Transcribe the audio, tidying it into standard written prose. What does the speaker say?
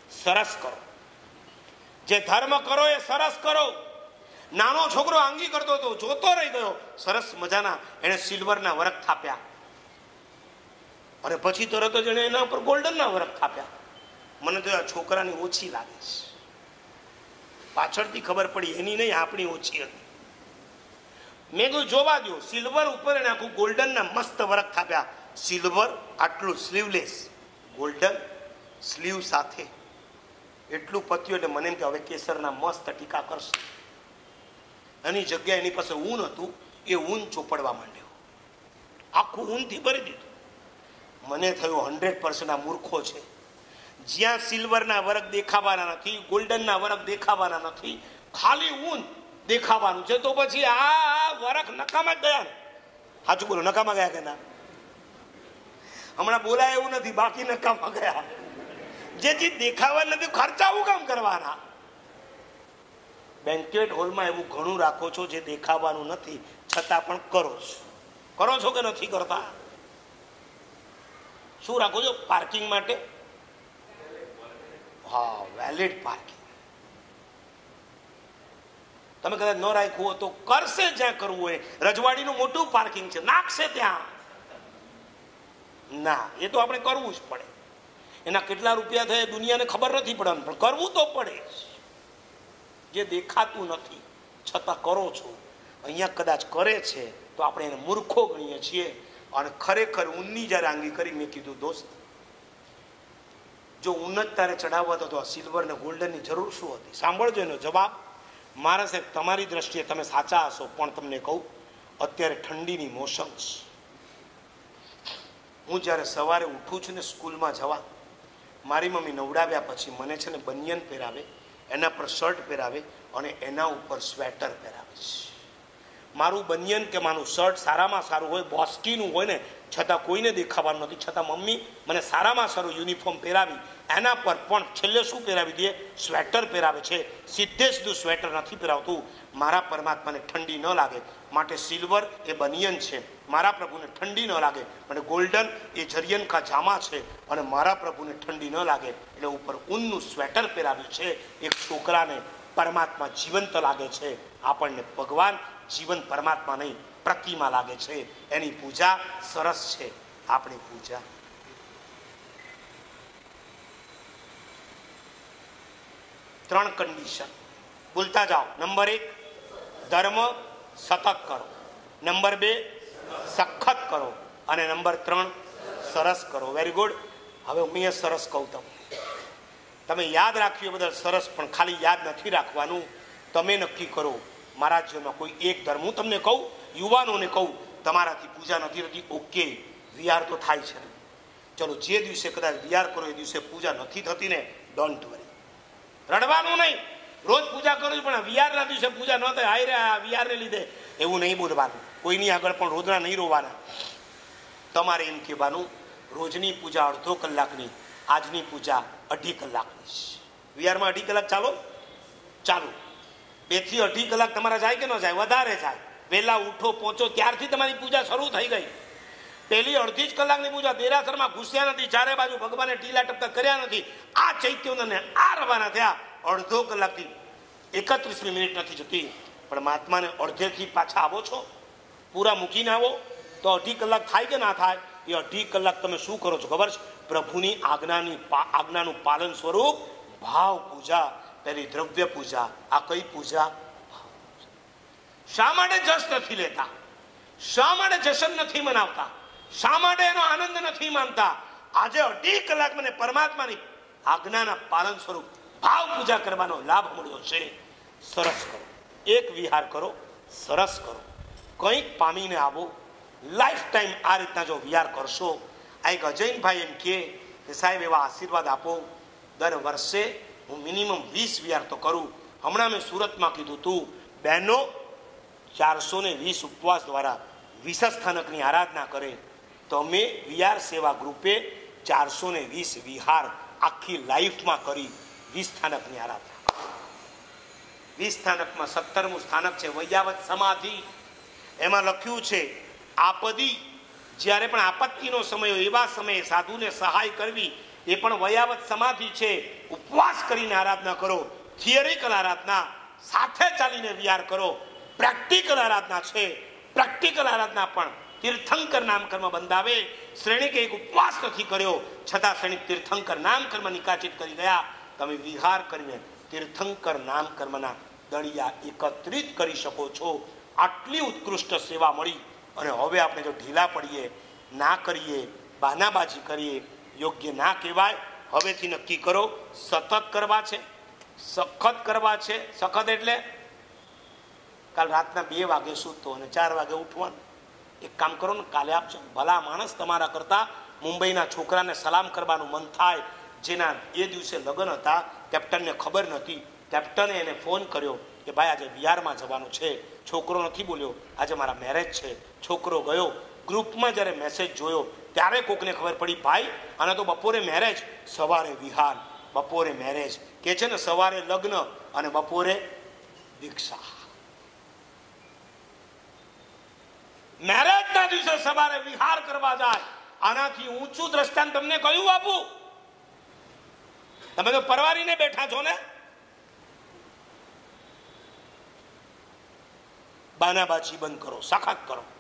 સરસ કરો. જે ધર્મ કરો એ સરસ કરો. નાનો છોકરો આંગી કરતો હતો, જોતો રહી ગયો. સરસ મજાના એને સિલ્વરના વરખ થાપ્યા અને પછી તરત જ એને એના ઉપર ગોલ્ડનના વરખ થાપ્યા. મને તો આ છોકરાની ઓછી લાગે છે. પાછળથી ખબર પડી એની નહીં, આપણી ઓછી હતી. મેં કહ્યું જોવા દો. સિલ્વર ઉપર એને આખું ગોલ્ડનના મસ્ત વરખ થાપ્યા. સિલ્વર આટલું સ્લીવલેસ, ગોલ્ડન સ્લીવ સાથે એટલું પત્યું. એટલે મને એમ કે હવે કેસરના મસ્ત ટીકા કરશે. એની જગ્યાએ એની પાસે ઊન હતું, એ ઊન ચોપડવા માંડ્યો. આખું ઊનથી ભરી દીધું. મને થયું 100% આ મૂર્ખો છે. જ્યાં સિલ્વરના વરખ દેખાવાના નથી, ગોલ્ડનના વરખ દેખાવાના નથી, ખાલી ઊન દેખાવાનું છે, તો પછી આ વરખ નકામા જ ગયા ને. સાચું બોલો, નકામા ગયા કે ના? હમણાં બોલાય એવું નથી, બાકી નકામા ગયા. જે ચીજ દેખાવા નથી ખર્ચાવું કામ કરવાના? બેન્ક્વેટ હોલમાં એવું ઘણું રાખો છો જે દેખાવાનું નથી, છતાં પણ કરો છો કે નથી કરતા? શું રાખો છો? પાર્કિંગ માટે? હા, વેલિડ પાર્કિંગ. તમે કદાચ ન રાખ્યું હોય તો કરશે જ્યાં કરવું હોય. રજવાડીનું મોટું પાર્કિંગ છે, નાખશે ત્યાં. ના, એ તો આપણે કરવું જ પડે. એના કેટલા રૂપિયા થાય દુનિયાને ખબર નથી પડવાનું, પણ કરવું તો પડે. જે દેખાતું નથી છતાં કરો છો. અહીંયા કદાચ કરે છે તો આપણે એને મૂર્ખો ગણીએ છીએ. અને ખરેખર ઊનની જ્યારે આંગી કરી, મેં કીધું દોસ્ત, જો ઊન જ તારે ચડાવવા હતો તો સિલ્વર ને ગોલ્ડનની જરૂર શું હતી? સાંભળજો એનો જવાબ. મારા સાહેબ, તમારી દ્રષ્ટિએ તમે સાચા હશો, પણ તમને કહું, અત્યારે ઠંડીની મોસમ છે. હું જ્યારે સવારે ઉઠું છું ને સ્કૂલમાં જવા, મારી મમ્મી નવડાવ્યા પછી મને છે ને બનિયન પહેરાવે, એના પર શર્ટ પહેરાવે અને એના ઉપર સ્વેટર પહેરાવે છે. મારું બનિયન કે મારું શર્ટ સારામાં સારું હોય, બોસ્કીનું હોય ને, છતાં કોઈને દેખાવાનું નથી, છતાં મમ્મી મને સારામાં સારું યુનિફોર્મ પહેરાવી એના પર પણ છેલ્લે શું પહેરાવી દે? સ્વેટર પહેરાવે છે. સીધે સીધું સ્વેટર નથી પહેરાવતું. મારા પરમાત્માને ઠંડી ન લાગે માટે સિલ્વર એ બનિયન છે, મારા પ્રભુને ઠંડી ન લાગે અને ગોલ્ડન એ જરિયન કા જામા છે, અને મારા પ્રભુને ઠંડી ન લાગે એટલે ઉપર ઊનનું સ્વેટર પહેરાવ્યું છે. એક છોકરાને પરમાત્મા જીવંત લાગે છે, આપણને ભગવાન જીવન પરમાત્મા નહીં પ્રતિમા લાગે છે. એની પૂજા સરસ છે. આપણી પૂજા ત્રણ કન્ડિશન બોલતા જાઓ. નંબર 1, ધર્મ સતત કરો. નંબર 2, સખત કરો. અને નંબર 3, સરસ કરો. Very good. હવે હું એ સરસ કહું તમે યાદ રાખ્યું બદલ સરસ, પણ ખાલી યાદ નથી રાખવાનું. તમે નક્કી કરો મારા જીવનમાં કોઈ એક ધર્મ. હું તમને કહું, યુવાનોને કહું, તમારાથી પૂજા નથી થતી, ઓકે, વિહાર તો થાય છે ને, ચલો જે દિવસે કદાચ વિહાર કરો એ દિવસે પૂજા નથી થતી ને, ડોન્ટ વરી, રડવાનું નહીં. રોજ પૂજા કરું છું પણ વિહારના દિવસે પૂજા ન થાય, હાય રે આ વિહારને લીધે, એવું નહીં બોલવાનું. કોઈની આગળ પણ રોજના નહીં રોવાના. તમારે એમ કહેવાનું, રોજની પૂજા અડધો કલાકની, આજની પૂજા 2.5 કલાકની. વિહારમાં 2.5 કલાક ચાલો 2 થી 2.5 કલાક તમારા જાય કે ન જાય? વધારે જાય. વહેલા ઉઠો, પહોંચો, ત્યારથી તમારી પૂજા શરૂ થઈ ગઈ. પહેલી અડધી જ કલાકની પૂજા દેરાસરમાં ઘૂસ્યા નથી, ચારે બાજુ ભગવાને ટીલા ટપકા કર્યા નથી, આ ચૈત્યને આ રવાના થયા. અડધો કલાકથી 31મી મિનિટ નથી જતી, પણ મહાત્માને અડધેથી પાછા આવો છો, પૂરા મૂકીને આવો તો 2.5 કલાક થાય કે ના થાય? એ 2.5 કલાક તમે શું કરો છો ખબર છે? પ્રભુની આજ્ઞાનું પાલન સ્વરૂપ ભાવ પૂજા. પેલી દ્રવ્ય પૂજા. આ કઈ પૂજા? શા માટે જશ નથી લેતા? શા માટે જશન નથી મનાવતા? શા માટે એનો આનંદ નથી માનતા? આજે 2.5 કલાક મને પરમાત્માની આજ્ઞાના પાલન સ્વરૂપ ભાવ પૂજા કરવાનો લાભ મળ્યો છે. સરસ કરો. એક વિહાર કરો, સરસ કરો, કંઈક પામીને આવો. લાઈફ ટાઈમ આ રીતના જો વિહાર કરશો. આ એક અજયનભાઈ એમ કે સાહેબ એવા આશીર્વાદ આપો, દર વર્ષે હું મિનિમમ 20 વિહાર તો કરું. હમણાં મેં સુરતમાં કીધું તું, બહેનો 420 ઉપવાસ દ્વારા વિષસ્થાનકની આરાધના કરે, તો અમે વિહાર સેવા ગ્રુપે 420 વિહાર આખી લાઈફમાં કરી. 20 સ્થાનકની આરાધના. 20 સ્થાનકમાં 17મું સ્થાનક છે વૈયાવત સમાધિ. એમાં લખ્યું છે, આપદી, જ્યારે પણ આપત્તિનો સમય હોય એવા સમયે સાધુને સહાય કરવી એ પણ વયાવત સમાધિ છે. ઉપવાસ કરીને આરાધના કરો, થિયરિકલ આરાધના, સાથે ચાલીને વિહાર કરો. પ્રેક્ટિકલ આરાધના છે, પ્રેક્ટિકલ આરાધના પણ તીર્થંકર નામકર્મ બંધાવે. શ્રેણિકે એક ઉપવાસ નથી કર્યો છતાં શ્રેણિક તીર્થંકર નામકર્મ નિકાચિત કરી ગયા. તમે વિહાર કરીને તીર્થંકર નામકર્મના દળિયા એકત્રિત કરી શકો છો. આટલી ઉત્કૃષ્ટ સેવા મળી અને હવે આપણે જો ઢીલા પડીએ, ના કરીએ, બહાનાબાજી કરીએ, યોગ્ય ના કહેવાય. હવેથી નક્કી કરો, સતત કરવા છે, સખત કરવા છે. સખત એટલે કાલ રાતના 2 વાગે સૂતો અને 4 વાગે ઉઠવાનું. એક કામ કરો ને, કાલે આપજો. ભલા માણસ તમારા કરતા મુંબઈના છોકરાને સલામ કરવાનું મન થાય, જેના એ દિવસે લગ્ન હતા, કેપ્ટનને ખબર નથી. કેપ્ટને એને ફોન કર્યો કે ભાઈ આજે વિહારમાં જવાનું છે. છોકરો નથી બોલ્યો આજે મારા મેરેજ છે. છોકરો ગયો, ગ્રુપમાં જ્યારે મેસેજ જોયો ત્યારે કોકને ખબર પડી ભાઈ આને તો બપોરે મેરેજ, સવારે વિહાર. બપોરે મેરેજ કે છે ને, સવારે લગ્ન અને બપોરે દીક્ષા. મેરેજના દિવસે સવારે વિહાર કરવા જાય. આનાથી ઊંચું દ્રષ્ટાંત તમને કયું આપું? તમે તો પરવારીને બેઠા છો ને. બાનાબાજી બંધ કરો, સખત કરો.